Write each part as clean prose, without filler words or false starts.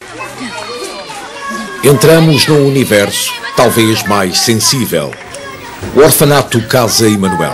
Entramos num universo talvez mais sensível. O orfanato Casa Emanuel.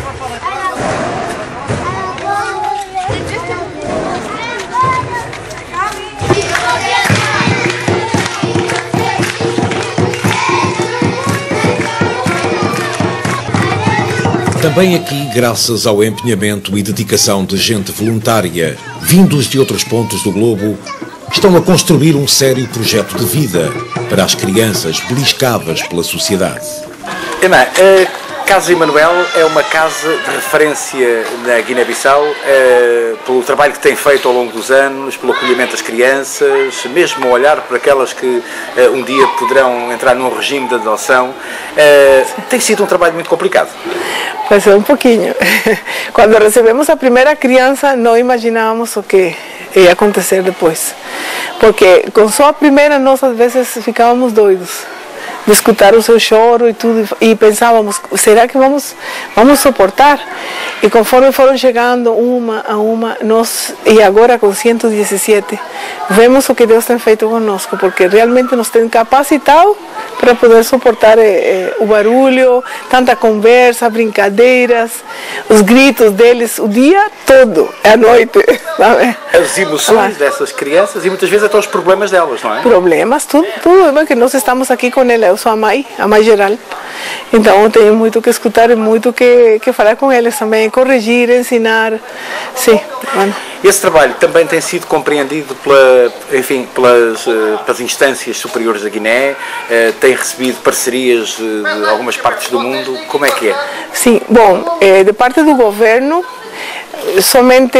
Também aqui, graças ao empenhamento e dedicação de gente voluntária, vindos de outros pontos do globo, estão a construir um sério projeto de vida para as crianças beliscadas pela sociedade. Irmã, a Casa Emanuel é uma casa de referência na Guiné-Bissau, pelo trabalho que tem feito ao longo dos anos, pelo acolhimento das crianças, mesmo a olhar para aquelas que um dia poderão entrar num regime de adoção. Tem sido um trabalho muito complicado. Pois é, um pouquinho. Quando recebemos a primeira criança, não imaginávamos o que ia acontecer depois. Porque com só a primeira, nós às vezes ficávamos doidos de escutar o seu choro e tudo, e pensávamos, será que vamos suportar? E conforme foram chegando uma a uma, e agora com 117, vemos o que Deus tem feito conosco, porque realmente nos tem capacitado para poder suportar o barulho, tanta conversa, brincadeiras, os gritos deles o dia todo, à noite, sabe? As emoções dessas crianças e muitas vezes até os problemas delas, não é? Problemas, tudo, porque nós estamos aqui com ela, eu sou a mãe geral, então tenho muito que escutar e muito que falar com eles também, corrigir, ensinar, sim. Bueno. Esse trabalho também tem sido compreendido pelas instâncias superiores da Guiné, tem recebido parcerias de algumas partes do mundo, como é que é? Sim, bom, de parte do governo, somente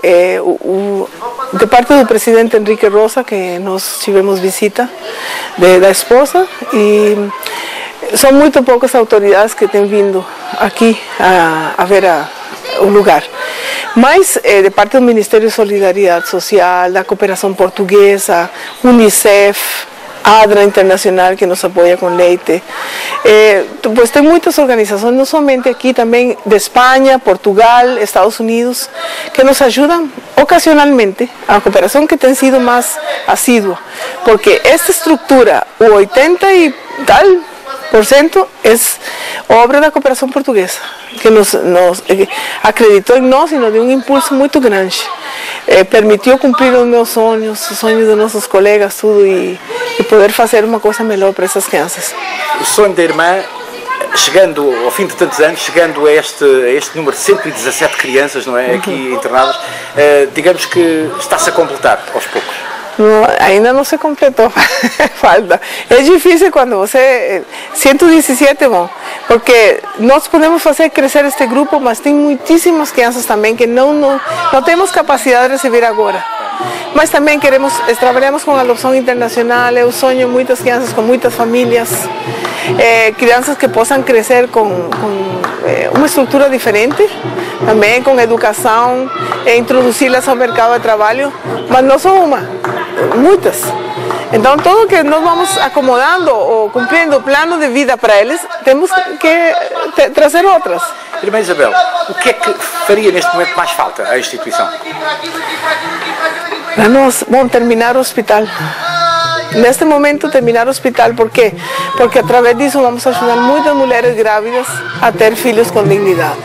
de parte do presidente Enrique Rosa, que nós tivemos visita da esposa, e são muito poucas autoridades que têm vindo aqui a ver o lugar. Mas de parte do Ministério de Solidariedade Social, da Cooperação Portuguesa, Unicef, ADRA Internacional, que nos apoia com leite. Pues tem muitas organizações, não somente aqui, também de Espanha, Portugal, Estados Unidos, que nos ajudam ocasionalmente, a cooperação que tem sido mais assídua, porque esta estrutura, o 80 e tal% é obra da cooperação portuguesa, que nos acreditou em nós e nos deu um impulso muito grande. Permitiu cumprir os meus sonhos, os sonhos dos nossos colegas, tudo, e poder fazer uma coisa melhor para essas crianças. O sonho da irmã, chegando ao fim de tantos anos, chegando a este número de 117 crianças, não é, aqui internadas, digamos que está-se a completar aos poucos. Não, ainda não se completou, falta. É difícil quando você... 117, bom, porque nós podemos fazer crescer este grupo, mas tem muitíssimas crianças também que não temos capacidade de receber agora. Mas também trabalhamos com a adoção internacional, eu sonho muitas crianças com muitas famílias, crianças que possam crescer com uma estrutura diferente, também com educação, introduzi-las ao mercado de trabalho, mas não só uma, muitas. Então, tudo que nós vamos acomodando ou cumprindo o plano de vida para eles, temos que trazer outras. Irmã Isabel, o que é que faria neste momento mais falta à instituição? Para nós, bom, terminar o hospital. Neste momento, terminar o hospital, por quê? Porque através disso vamos ajudar muitas mulheres grávidas a ter filhos com dignidade.